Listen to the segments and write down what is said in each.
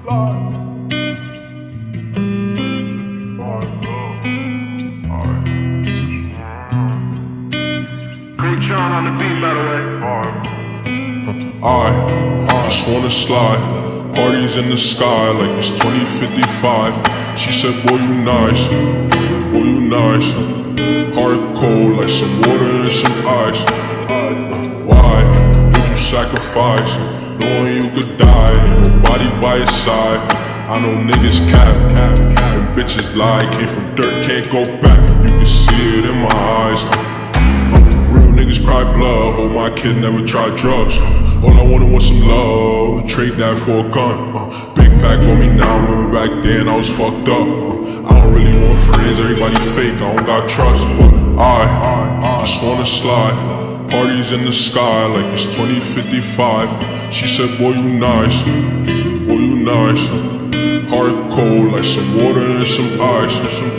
John on the beat, by the way. I just wanna slide. Parties in the sky like it's 2055. She said, boy, you nice. Boy, you nice. Heart cold like some water and some ice. Why would you sacrifice? Knowing you could die, ain't nobody by your side. I know niggas cap and bitches lie. Came from dirt, can't go back. You can see it in my eyes. Real niggas cry blood. Hope my kid never tried drugs. All I wanted was some love. Trade that for a gun. Big pack on me now. Remember back then I was fucked up. I don't really want friends. Everybody fake. I don't got trust, but I just wanna slide. Parties in the sky like it's 2055. She said, boy, you nice. Boy, you nice. Heart cold like some water and some ice.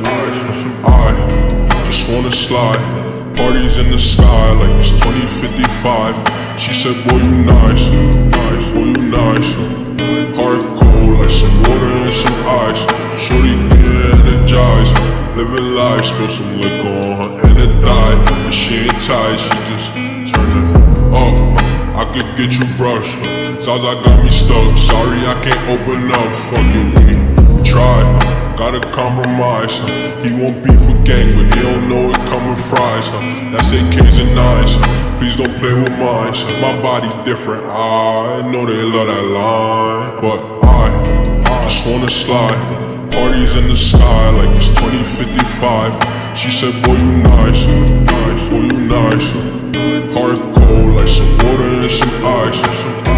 I just wanna slide. Parties in the sky like it's 2055. She said, boy, you nice. Boy, you nice. Heart cold like some water and some ice. Shorty get energized. Living life, spill some liquor on her and it died. But she ain't tight, she just turn it up. I could get you brushed. Zaza got me stuck. Sorry, I can't open up. Fuck it, we try. Gotta compromise. He won't be for gang, but he don't know it coming fries. That's AKs and 9s. Please don't play with mine. My body different. I know they love that line, but I just wanna slide. Parties in the sky like it's 2055. She said, boy, you nice. Boy, you nice. Heart cold like some water and some ice.